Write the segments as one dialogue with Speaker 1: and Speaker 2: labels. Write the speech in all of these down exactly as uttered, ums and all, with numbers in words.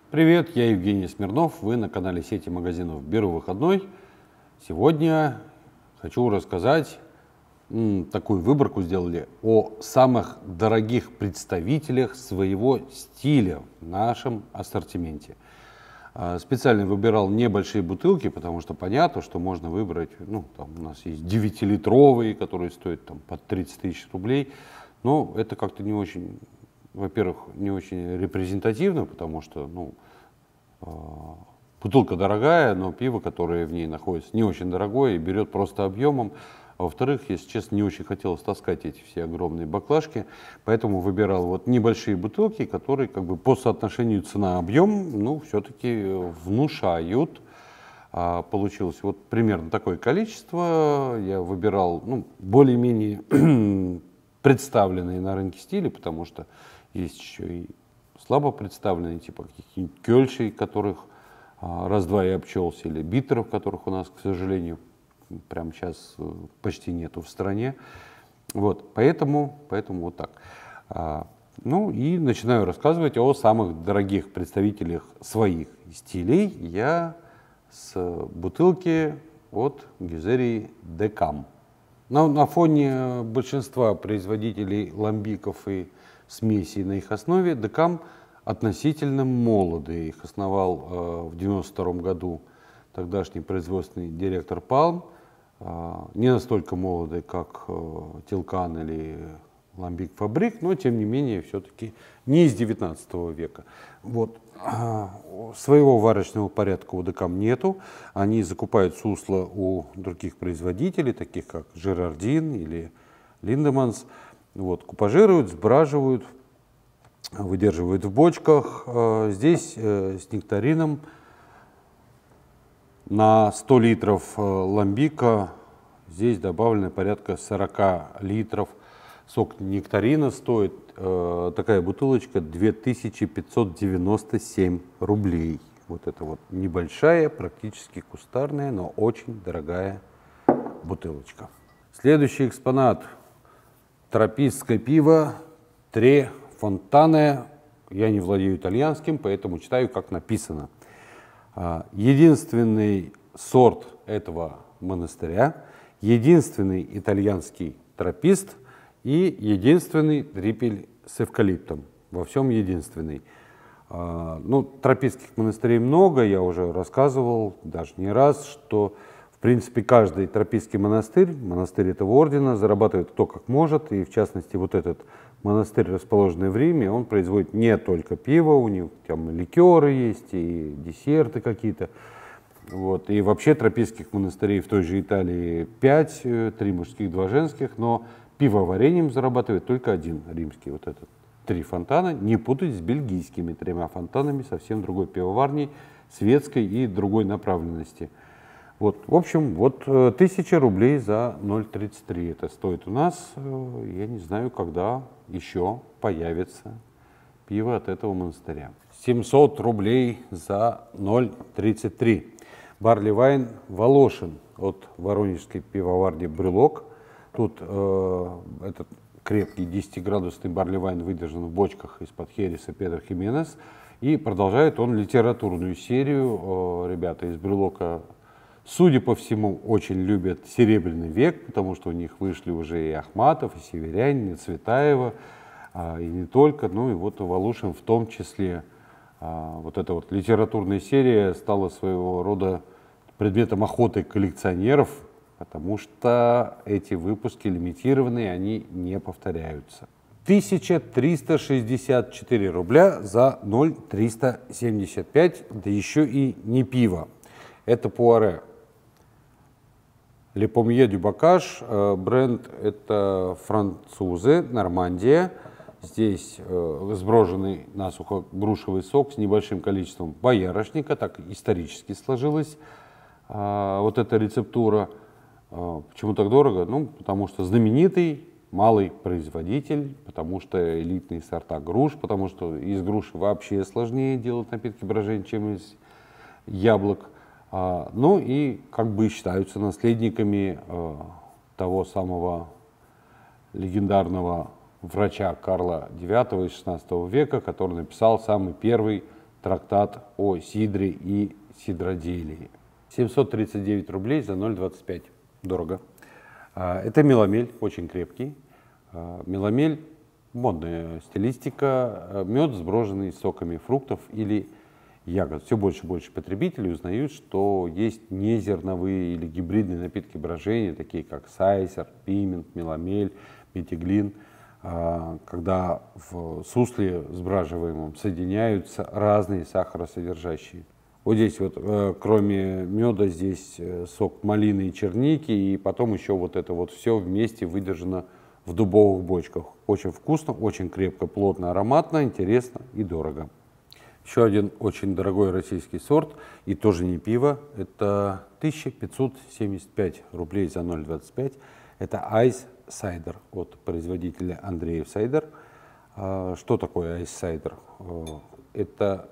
Speaker 1: Привет, я Евгений Смирнов, вы на канале сети магазинов «Беру выходной». Сегодня хочу рассказать, м, такую выборку сделали о самых дорогих представителях своего стиля в нашем ассортименте. А, Специально выбирал небольшие бутылки, потому что понятно, что можно выбрать, ну, там у нас есть девятилитровые, которые стоят там под тридцать тысяч рублей, но это как-то не очень, во-первых, не очень репрезентативно, потому что, ну, а, бутылка дорогая, но пиво, которое в ней находится, не очень дорогое и берет просто объемом. А во-вторых, если честно, не очень хотелось таскать эти все огромные баклажки, поэтому выбирал вот небольшие бутылки, которые как бы по соотношению цена-объем, ну, все-таки внушают. А, получилось вот примерно такое количество. Я выбирал, ну, более-менее представленные на рынке стили, потому что есть еще и слабо представленные, типа каких-нибудь кёльшей, которых а, раз-два и обчелся, или битеров, которых у нас, к сожалению, прямо сейчас э, почти нету в стране. Вот, поэтому, поэтому вот так. А, ну и начинаю рассказывать о самых дорогих представителях своих стилей. Я с бутылки от Гюзерии Декам. На, на фоне большинства производителей ламбиков и смесей на их основе Декам относительно молоды. Их основал э, в девяносто втором году тогдашний производственный директор Палм. Э, не настолько молодый, как э, Тилкан или Ламбик Фабрик, но тем не менее все-таки не из девятнадцатого века. Вот. Э, своего варочного порядка у Декам нету. Они закупают сусла у других производителей, таких как Жерардин или Линдеманс. Вот. Купажируют, сбраживают, выдерживают в бочках. Здесь с нектарином на сто литров ламбика здесь добавлено порядка сорока литров. Сок нектарина стоит, такая бутылочка, две тысячи пятьсот девяносто семь рублей. Вот это вот небольшая, практически кустарная, но очень дорогая бутылочка. Следующий экспонат. Тропистское пиво Tre Fontane. Я не владею итальянским, поэтому читаю, как написано. Единственный сорт этого монастыря, единственный итальянский тропист и единственный трипель с эвкалиптом. Во всем единственный. Ну, тропистских монастырей много, я уже рассказывал даже не раз, что в принципе каждый тропистский монастырь, монастырь этого ордена, зарабатывает кто как может, и в частности вот этот монастырь, расположенный в Риме, он производит не только пиво, у них там ликеры есть, и десерты какие-то. Вот. И вообще тропистских монастырей в той же Италии пять, три мужских, два женских, но пивоварением зарабатывает только один римский, вот этот Три Фонтана. Не путать с бельгийскими тремя фонтанами, совсем другой пивоварней, светской и другой направленности. Вот, в общем, вот тысяча рублей за ноль тридцать три это стоит у нас. Я не знаю, когда еще появится пиво от этого монастыря. семьсот рублей за ноль тридцать три. Барли Вайн Волошин от воронежской пивоварни Брелок. Тут э, этот крепкий десятиградусный барли вайн выдержан в бочках из-под хереса Педро Хименес. И продолжает он литературную серию. Ребята из Брелока, судя по всему, очень любят Серебряный век, потому что у них вышли уже и Ахматов, и Северянин, и Цветаева, и не только. Ну и вот Волошин в том числе. Вот эта вот литературная серия стала своего рода предметом охоты коллекционеров, потому что эти выпуски лимитированные, они не повторяются. тысяча триста шестьдесят четыре рубля за ноль триста семьдесят пять, да еще и не пиво. Это Пуаре. Le Pommier du Bocage, бренд это французы, Нормандия. Здесь э, сброженный насухо грушевый сок с небольшим количеством боярышника, так исторически сложилась э, вот эта рецептура. Э, почему так дорого? Ну, потому что знаменитый малый производитель, потому что элитные сорта груш, потому что из груши вообще сложнее делать напитки брожения, чем из яблок. Э, ну и как бы считаются наследниками э, того самого легендарного врача Карла девятого из шестнадцатого века, который написал самый первый трактат о сидре и сидроделии. семьсот тридцать девять рублей за ноль двадцать пять. Дорого. Это меломель, очень крепкий. Меломель, модная стилистика, мед, сброженный соками фруктов или ягод. Все больше и больше потребителей узнают, что есть незерновые или гибридные напитки брожения, такие как сайсер, пимент, меломель, метиглин, когда в сусле сбраживаемом соединяются разные сахаросодержащие. Вот здесь вот, кроме меда, здесь сок малины и черники, и потом еще вот это вот все вместе выдержано в дубовых бочках. Очень вкусно, очень крепко, плотно, ароматно, интересно и дорого. Еще один очень дорогой российский сорт, и тоже не пиво, это тысяча пятьсот семьдесят пять рублей за ноль двадцать пять. Это Ice Cider от производителя Андреев Cider. Что такое Ice Cider? Это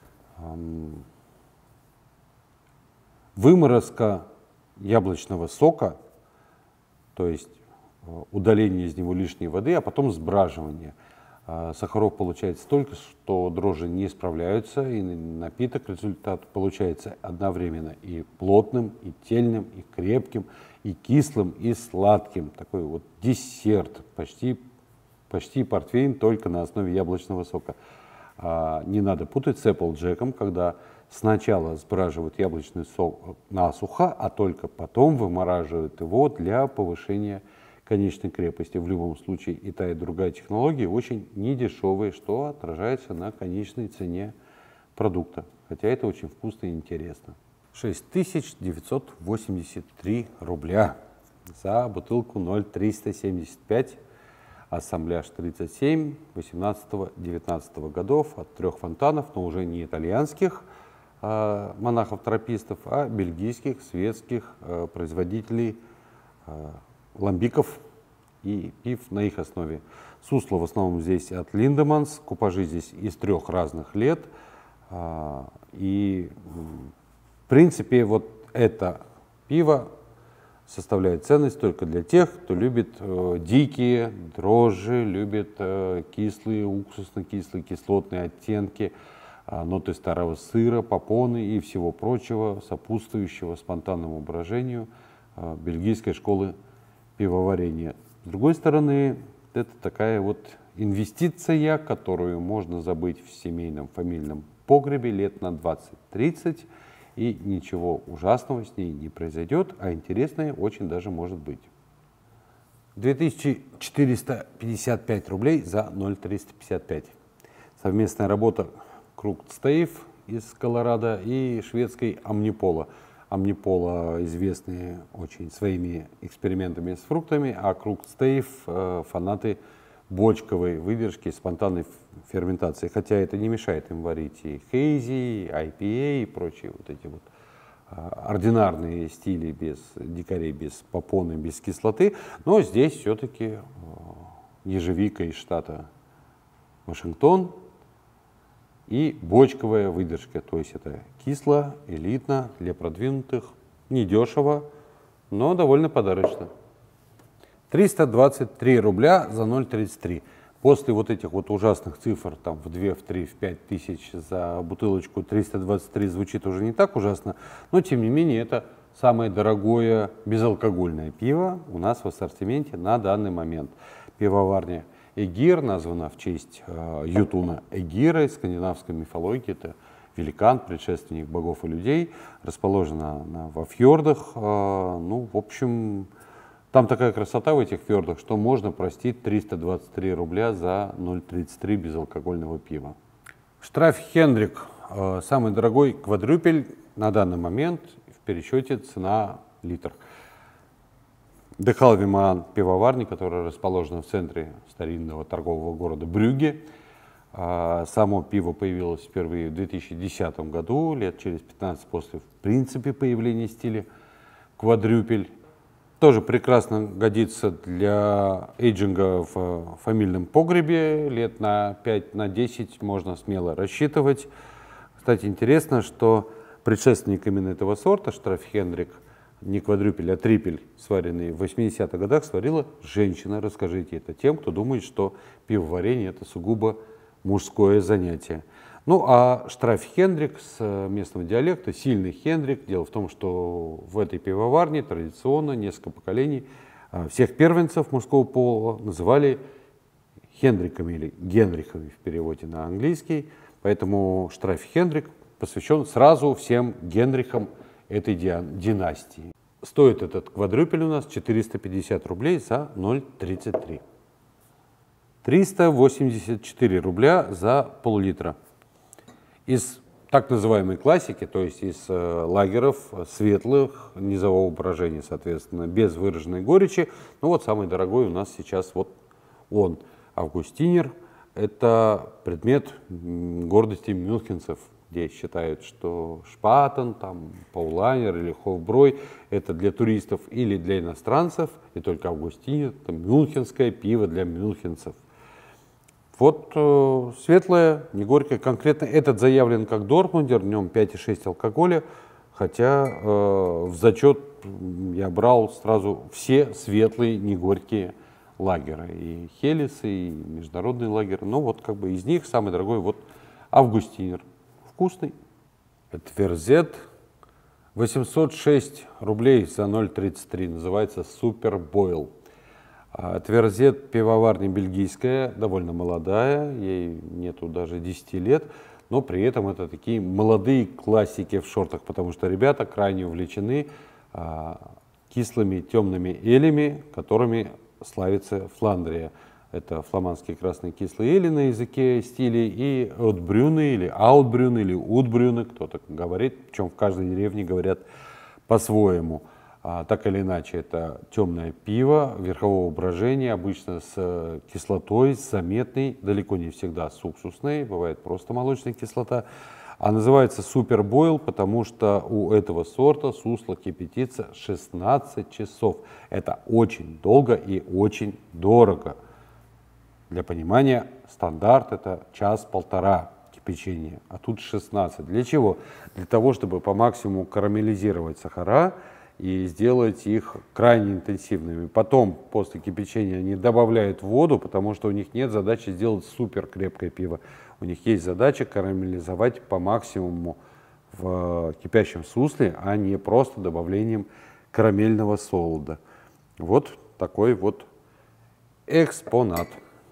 Speaker 1: выморозка яблочного сока, то есть удаление из него лишней воды, а потом сбраживание. Сахаров получается столько, что дрожжи не справляются, и напиток, результат получается одновременно и плотным, и тельным, и крепким, и кислым, и сладким. Такой вот десерт, почти, почти портвейн, только на основе яблочного сока. Не надо путать с Applejack'ом, когда сначала сбраживают яблочный сок насухо, а только потом вымораживают его для повышения конечной крепости. В любом случае и та, и другая технология очень недешевые, что отражается на конечной цене продукта. Хотя это очень вкусно и интересно. шесть тысяч девятьсот восемьдесят три рубля за бутылку ноль триста семьдесят пять. Ассамбляж тридцать семь восемнадцатого-девятнадцатого годов от трех фонтанов, но уже не итальянских э, монахов-тропистов, а бельгийских, светских э, производителей э, ламбиков и пив на их основе. Сусло в основном здесь от Линдеманс, купажи здесь из трех разных лет. Э, и в принципе вот это пиво составляет ценность только для тех, кто любит э, дикие дрожжи, любит э, кислые, уксусно-кислые, кислотные оттенки, э, ноты старого сыра, попоны и всего прочего, сопутствующего спонтанному брожению э, бельгийской школы пивоварения. С другой стороны, это такая вот инвестиция, которую можно забыть в семейном фамильном погребе лет на двадцать-тридцать. И ничего ужасного с ней не произойдет, а интересное очень даже может быть. две тысячи четыреста пятьдесят пять рублей за ноль триста пятьдесят пять. Совместная работа Кругстейф из Колорадо и шведской Амнипола. Амнипола известны очень своими экспериментами с фруктами, а Кругстейф э, фанаты бочковой выдержки, спонтанной ферментации, хотя это не мешает им варить и хейзи, и ай пи эй, и прочие вот эти вот а, ординарные стили без дикарей, без попоны, без кислоты, но здесь все-таки а, ежевика из штата Вашингтон и бочковая выдержка, то есть это кисло, элитно, для продвинутых, недешево, но довольно подарочно. триста двадцать три рубля за ноль тридцать три. После вот этих вот ужасных цифр, там в две, в три, в пять тысяч за бутылочку, триста двадцать три звучит уже не так ужасно, но тем не менее это самое дорогое безалкогольное пиво у нас в ассортименте на данный момент. Пивоварня Эгир названа в честь э, Ютуна Эгира из скандинавской мифологии. Это великан, предшественник богов и людей, расположена на, во фьордах. Э, ну, в общем, там такая красота в этих фьордах, что можно простить триста двадцать три рубля за ноль тридцать три безалкогольного пива. Штраф Хендрик, э, самый дорогой квадрюпель на данный момент в пересчете цена литр. Дехалвиман пивоварни, которая расположена в центре старинного торгового города Брюгге. Э, само пиво появилось впервые в две тысячи десятом году, лет через пятнадцать после в принципе появления стиля квадрюпель. Тоже прекрасно годится для эйджинга в фамильном погребе. Лет на пять на десять можно смело рассчитывать. Кстати, интересно, что предшественник именно этого сорта, Штраф Хендрик, не квадрюпель, а трипель, сваренный в восьмидесятых годах, сварила женщина. Расскажите это тем, кто думает, что пивоварение — это сугубо мужское занятие. Ну, а Штраф Хендрик с местного диалекта, сильный Хендрик. Дело в том, что в этой пивоварне традиционно несколько поколений всех первенцев мужского пола называли Хендриками или Генрихами в переводе на английский. Поэтому Штраф Хендрик посвящен сразу всем Генрихам этой династии. Стоит этот квадрюпель у нас четыреста пятьдесят рублей за ноль тридцать три. триста восемьдесят четыре рубля за пол-литра. Из так называемой классики, то есть из э, лагеров светлых, низового брожения, соответственно, без выраженной горечи. Ну вот самый дорогой у нас сейчас вот он, Августинер. Это предмет гордости мюнхенцев, где считают, что Шпатен, там, Паулайнер или Хофброй это для туристов или для иностранцев, и только Августинер это мюнхенское пиво для мюнхенцев. Вот э, светлое, не горькое. Конкретно этот заявлен как Дортмундер, в нем пять и шесть алкоголя, хотя э, в зачет я брал сразу все светлые, не горькие лагеры. И Хелисы, и международные лагеры. Но вот как бы из них самый дорогой вот Августинер. Вкусный. Тверзет восемьсот шесть рублей за ноль тридцать три, называется Супер Бойл. Тверзет пивоварня бельгийская, довольно молодая, ей нету даже десяти лет, но при этом это такие молодые классики в шортах, потому что ребята крайне увлечены а, кислыми темными элями, которыми славится Фландрия. Это фламандские красные кислые эли на языке стилей и отбрюны или аутбрюны или утбрюны, кто-то говорит, причем в каждой деревне говорят по-своему. А, так или иначе, это темное пиво верхового брожения, обычно с кислотой, с заметной, далеко не всегда с уксусной, бывает просто молочная кислота. А называется Супер Бойл, потому что у этого сорта сусло кипятится шестнадцать часов. Это очень долго и очень дорого. Для понимания, стандарт это час-полтора кипячения, а тут шестнадцать. Для чего? Для того, чтобы по максимуму карамелизировать сахара и сделать их крайне интенсивными. Потом, после кипячения, они добавляют воду, потому что у них нет задачи сделать супер крепкое пиво. У них есть задача карамелизовать по максимуму в кипящем сусле, а не просто добавлением карамельного солода. Вот такой вот экспонат.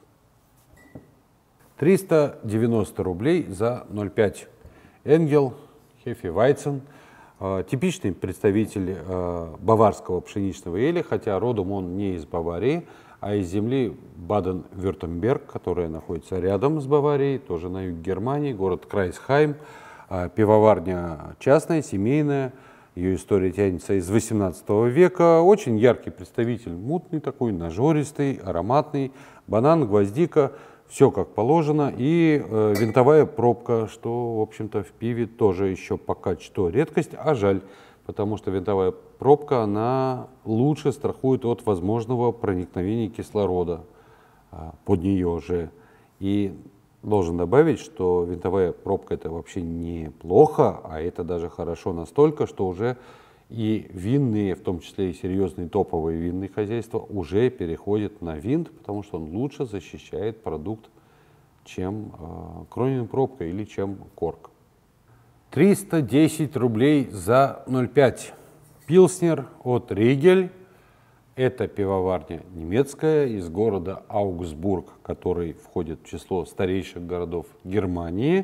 Speaker 1: триста девяносто рублей за ноль пять. Энгел Хефевайцен. Типичный представитель э, баварского пшеничного эля, хотя родом он не из Баварии, а из земли Баден-Вюртемберг, которая находится рядом с Баварией, тоже на юге Германии, город Крайсхайм. Э, пивоварня частная, семейная, ее история тянется из восемнадцатого века. Очень яркий представитель, мутный такой, нажористый, ароматный, банан, гвоздика. Все как положено, и э, винтовая пробка, что, в общем-то, в пиве тоже еще пока что редкость, а жаль, потому что винтовая пробка, она лучше страхует от возможного проникновения кислорода э, под нее же. И должен добавить, что винтовая пробка это вообще неплохо, а это даже хорошо настолько, что уже и винные, в том числе и серьезные топовые винные хозяйства, уже переходят на винт, потому что он лучше защищает продукт, чем э, Кронин пробка или чем корк. триста десять рублей за ноль пять. Пилснер от Ригель. Это пивоварня немецкая из города Аугсбург, который входит в число старейших городов Германии.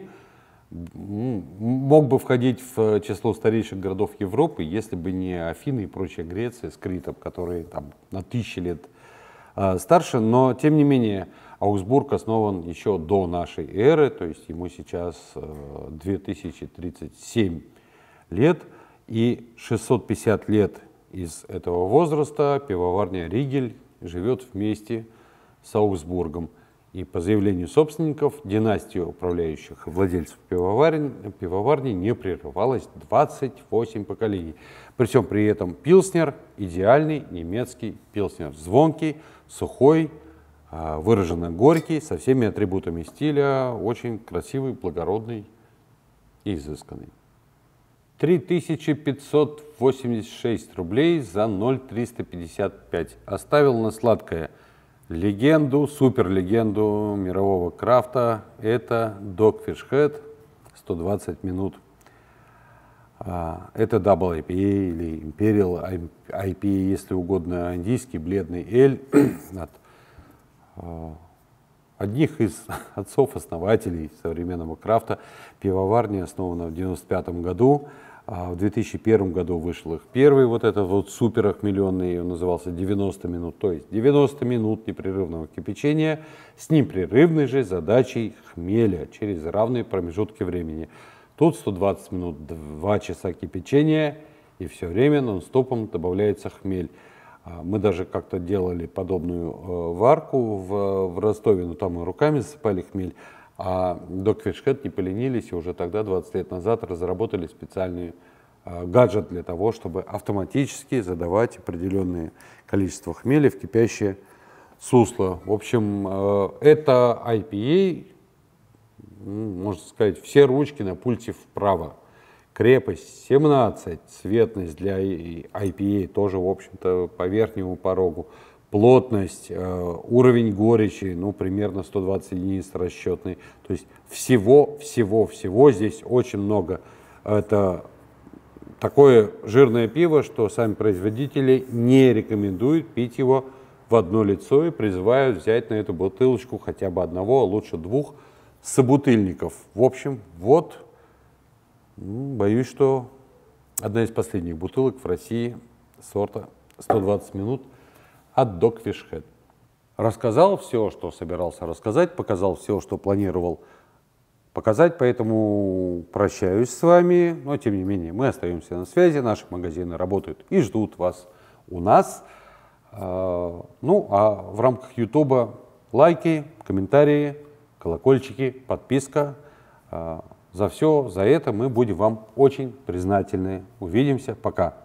Speaker 1: Мог бы входить в число старейших городов Европы, если бы не Афины и прочая Греция с Критом, которые там на тысячи лет э, старше. Но, тем не менее, Аугсбург основан еще до нашей эры, то есть ему сейчас э, две тысячи тридцать семь лет, и шестьсот пятьдесят лет из этого возраста пивоварня Ригель живет вместе с Аугсбургом. И по заявлению собственников, династия управляющих и владельцев пивоварни, пивоварни не прерывалась двадцать восемь поколений. Причем при этом пилснер идеальный немецкий пилснер. Звонкий, сухой, выраженно горький, со всеми атрибутами стиля, очень красивый, благородный и изысканный. три тысячи пятьсот восемьдесят шесть рублей за ноль триста пятьдесят пять. Оставил на сладкое легенду, суперлегенду мирового крафта. Это Dogfish Head, сто двадцать минут. Это дабл ай пи эй или Imperial ай пи эй, если угодно, индийский бледный эль от одних из отцов-основателей современного крафта. Пивоварня основана в девяносто пятом году. В две тысячи первом году вышел их первый вот этот вот супер охмеленный, он назывался девяносто минут, то есть девяносто минут непрерывного кипячения с непрерывной же задачей хмеля через равные промежутки времени. Тут сто двадцать минут, два часа кипячения, и все время нон-стопом добавляется хмель. Мы даже как-то делали подобную э, варку в, в Ростове, но там мы руками засыпали хмель, а Dogfish Head не поленились, и уже тогда, двадцать лет назад, разработали специальный э, гаджет для того, чтобы автоматически задавать определенное количество хмеля в кипящее сусло. В общем, э, это ай пи эй, можно сказать, все ручки на пульте вправо. Крепость семнадцать, цветность для ай пи эй тоже, в общем-то, по верхнему порогу. Плотность, э, уровень горечи, ну, примерно сто двадцать единиц расчетный. То есть всего, всего, всего здесь очень много. Это такое жирное пиво, что сами производители не рекомендуют пить его в одно лицо и призывают взять на эту бутылочку хотя бы одного, а лучше двух собутыльников. В общем, вот. Боюсь, что одна из последних бутылок в России сорта сто двадцать минут от Dogfish Head. Рассказал все, что собирался рассказать, показал все, что планировал показать, поэтому прощаюсь с вами, но тем не менее мы остаемся на связи, наши магазины работают и ждут вас у нас. Ну а в рамках Ютуба лайки, комментарии, колокольчики, подписка. За все, за это мы будем вам очень признательны. Увидимся. Пока.